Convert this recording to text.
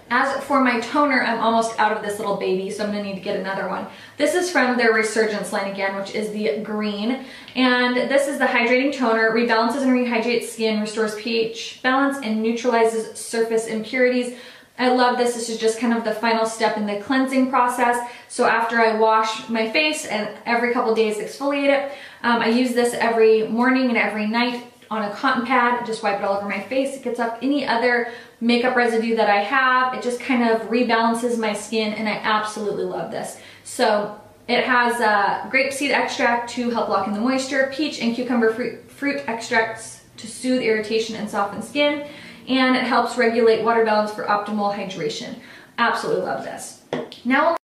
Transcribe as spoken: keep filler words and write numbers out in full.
As for my toner, I'm almost out of this little baby, so I'm gonna need to get another one. This is from their Resurgence line again, which is the green. And this is the hydrating toner. Rebalances and rehydrates skin, restores pH balance, and neutralizes surface impurities. I love this. This is just kind of the final step in the cleansing process. So after I wash my face and every couple days exfoliate it, um, I use this every morning and every night on a cotton pad. Just wipe it all over my face. It gets off any other makeup residue that I have. It just kind of rebalances my skin, and I absolutely love this. So it has uh, grapeseed extract to help lock in the moisture, peach and cucumber fruit, fruit extracts to soothe irritation and soften skin, and it helps regulate water balance for optimal hydration. Absolutely love this. Now